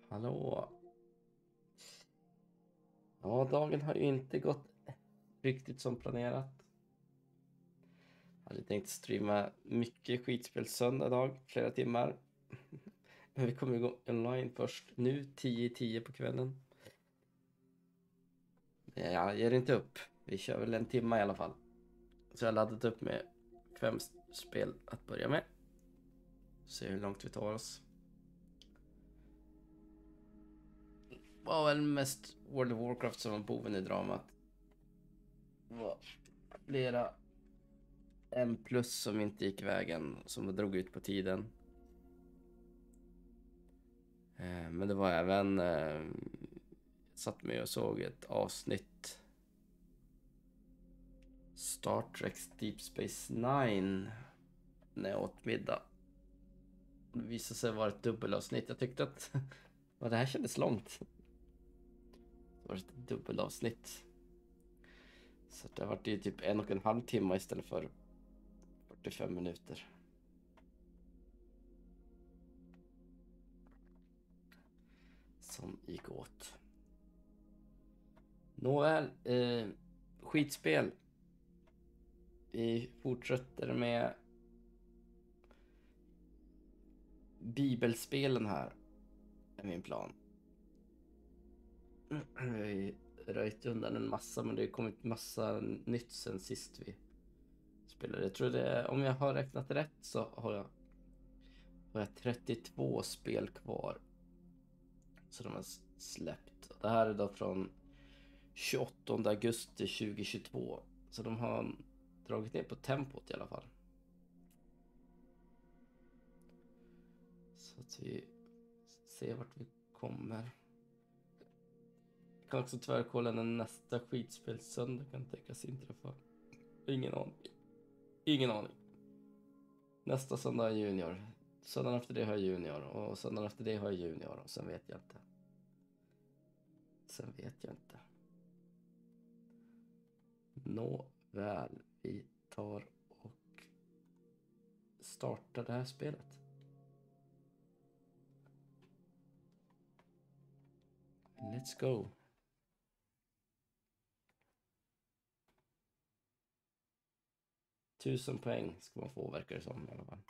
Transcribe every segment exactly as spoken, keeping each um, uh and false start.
Hallå. Ja, dagen har ju inte gått riktigt som planerat. Jag hade tänkt streama mycket skitspel söndag dag, flera timmar. Men vi kommer igång online först nu, tio tio på kvällen. Men jag ger inte upp. Vi kör väl en timme i alla fall. Så jag har laddat upp med fem spel att börja med. Se hur långt vi tar oss. Det var väl mest World of Warcraft som var boven i dramat. Det var flera en plus som inte gick vägen, som drog ut på tiden. Eh, men det var även eh, satt med och såg ett avsnitt Star Trek Deep Space Nine när jag åt middag. Det visade sig vara ett dubbelavsnitt. Jag tyckte att det här kändes långt. Det var ett dubbelavsnitt. Så det var det typ en och en halv timme istället för fyrtiofem minuter. Som gick åt. Nåväl, eh, skitspel. Vi fortsätter med bibelspelen här. Är min plan. Vi har röjt undan en massa, men det har kommit massa nytt sen sist vi spelade. Jag tror det, om jag har räknat rätt så har jag, har jag trettiotvå spel kvar. Så de har släppt. Det här är då från tjugoåttonde augusti tjugohundratjugotvå. Så de har dragit ner på tempot i alla fall. Så att vi ser vart vi kommer. Jag kan också tvärkolla när nästa skitspelssöndag kan tänkas inträffa. Ingen aning. Ingen aning. Nästa söndag är junior. Söndagen efter det har jag junior. Och söndagen efter det har jag junior. Och sen vet jag inte. Sen vet jag inte. Nåväl, vi tar och startar det här spelet. Let's go. Tusen poäng ska man få, verkar det som i alla fall.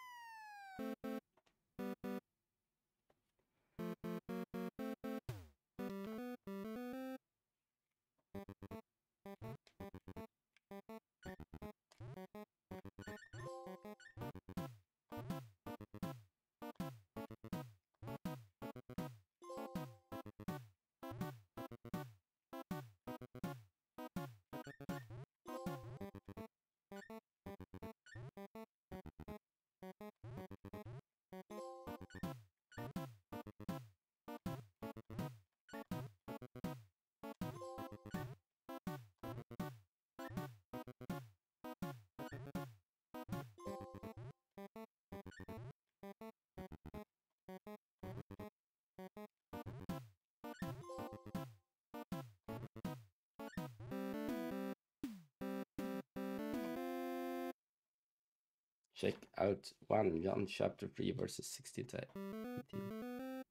Check out one John chapter three verses sixteen to eighteen.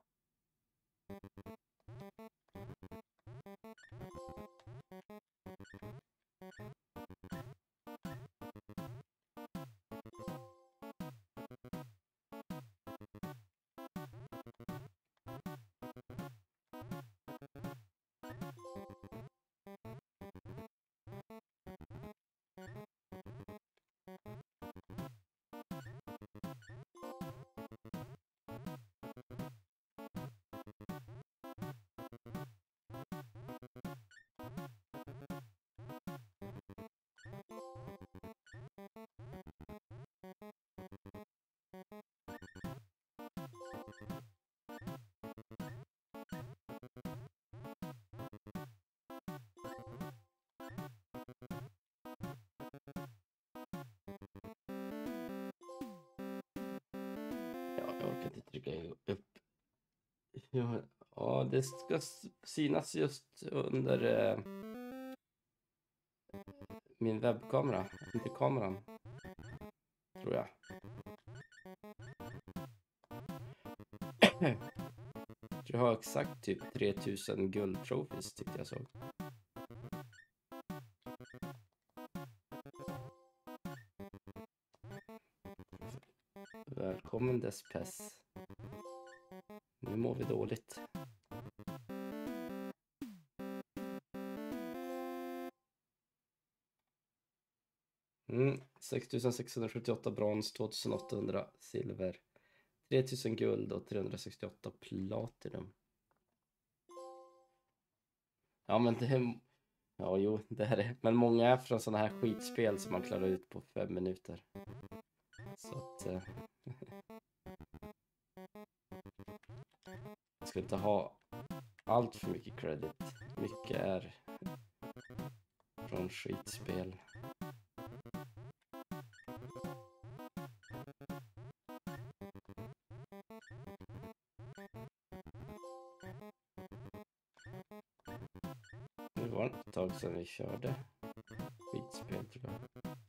Jag orkar inte trycka upp. Ja, ja, det ska synas just under eh, min webbkamera, inte kameran, tror jag. Du har exakt typ tre tusen guldtrophies tyckte jag så. Välkommen Despes. Nu mår vi dåligt. Mm, sex tusen sexhundrasjuttioåtta brons, två tusen åttahundra silver, tre tusen guld och trehundrasextioåtta platinum. Ja men det är... Ja jo, det här är... Men många är från sådana här skitspel som man klarar ut på fem minuter. Så att... Eh... jag ska inte ha allt för mycket credit. Mycket är från skitspel. Nu var det ett tag sedan vi körde skitspel tror jag.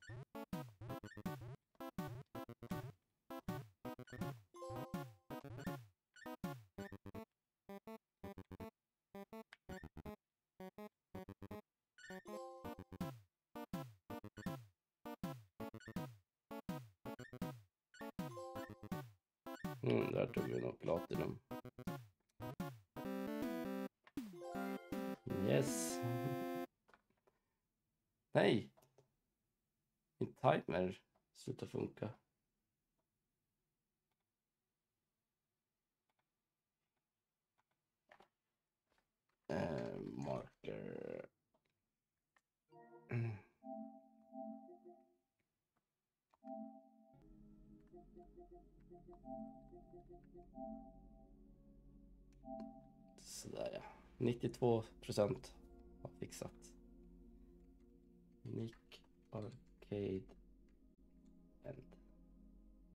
Mm, där tog vi nog platinum. Yes. Nej. Min timer slutar funka. Eh, marker. Mm. Sådär ja. nittiotvå procent har fixat. Nick Arcade